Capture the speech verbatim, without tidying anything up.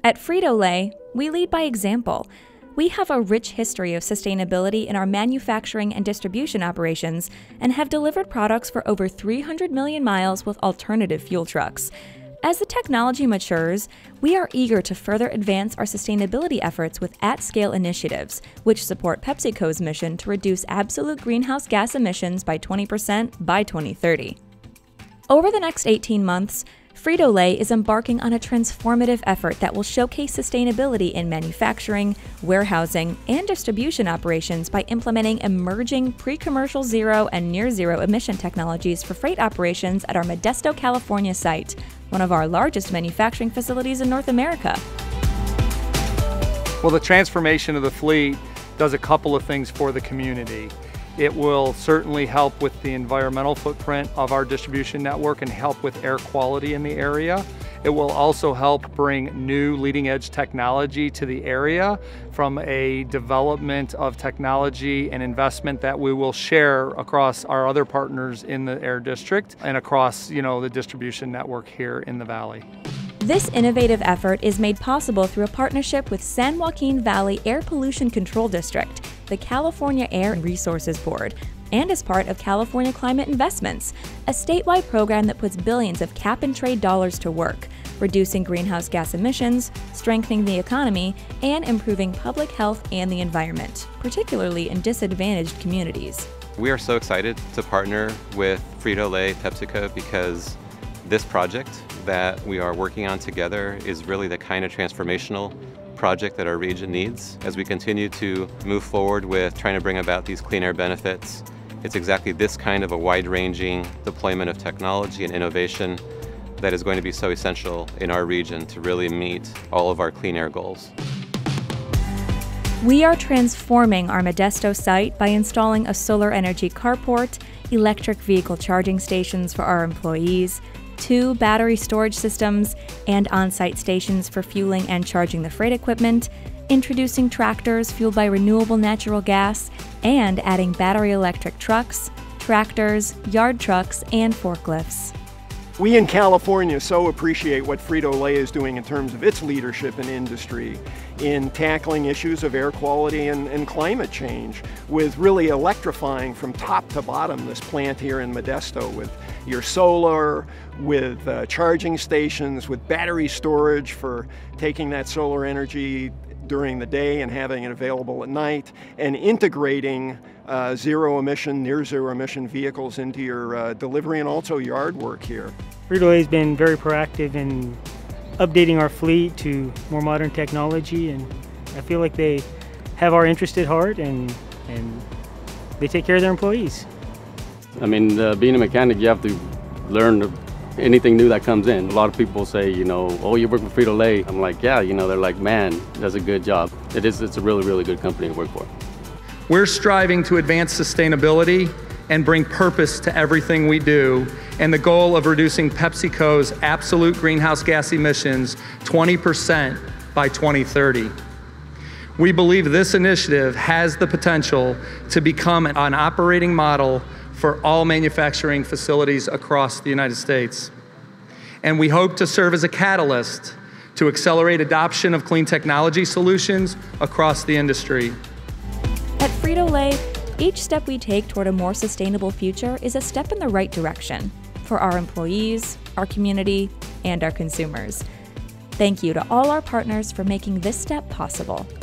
At Frito-Lay, we lead by example. We have a rich history of sustainability in our manufacturing and distribution operations and have delivered products for over three hundred million miles with alternative fuel trucks. As the technology matures, we are eager to further advance our sustainability efforts with at-scale initiatives, which support PepsiCo's mission to reduce absolute greenhouse gas emissions by twenty percent by twenty thirty. Over the next eighteen months, Frito-Lay is embarking on a transformative effort that will showcase sustainability in manufacturing, warehousing, and distribution operations by implementing emerging pre-commercial zero and near-zero emission technologies for freight operations at our Modesto, California site, one of our largest manufacturing facilities in North America. Well, the transformation of the fleet does a couple of things for the community. It will certainly help with the environmental footprint of our distribution network and help with air quality in the area. It will also help bring new leading-edge technology to the area from a development of technology and investment that we will share across our other partners in the Air District and across, you know, the distribution network here in the Valley. This innovative effort is made possible through a partnership with San Joaquin Valley Air Pollution Control District, the California Air Resources Board, and as part of California Climate Investments, a statewide program that puts billions of cap-and-trade dollars to work, reducing greenhouse gas emissions, strengthening the economy, and improving public health and the environment, particularly in disadvantaged communities. We are so excited to partner with Frito-Lay PepsiCo because this project that we are working on together is really the kind of transformational project that our region needs as we continue to move forward with trying to bring about these clean air benefits. It's exactly this kind of a wide-ranging deployment of technology and innovation that is going to be so essential in our region to really meet all of our clean air goals. We are transforming our Modesto site by installing a solar energy carport, electric vehicle charging stations for our employees, two battery storage systems, and on-site stations for fueling and charging the freight equipment, introducing tractors fueled by renewable natural gas, and adding battery electric trucks, tractors, yard trucks, and forklifts. We in California so appreciate what Frito-Lay is doing in terms of its leadership in industry in tackling issues of air quality and, and climate change, with really electrifying from top to bottom this plant here in Modesto with your solar, with uh, charging stations, with battery storage for taking that solar energy during the day and having it available at night, and integrating uh, zero emission, near zero emission vehicles into your uh, delivery and also yard work here. Frito-Lay has been very proactive in updating our fleet to more modern technology, and I feel like they have our interest at heart, and, and they take care of their employees. I mean, uh, being a mechanic, you have to learn anything new that comes in. A lot of people say, you know, oh, you work with Frito-Lay. I'm like, yeah, you know, they're like, man, does a good job. It is, it's a really, really good company to work for. We're striving to advance sustainability and bring purpose to everything we do, and the goal of reducing PepsiCo's absolute greenhouse gas emissions twenty percent by twenty thirty. We believe this initiative has the potential to become an operating model for all manufacturing facilities across the United States. And we hope to serve as a catalyst to accelerate adoption of clean technology solutions across the industry. At Frito-Lay, each step we take toward a more sustainable future is a step in the right direction for our employees, our community, and our consumers. Thank you to all our partners for making this step possible.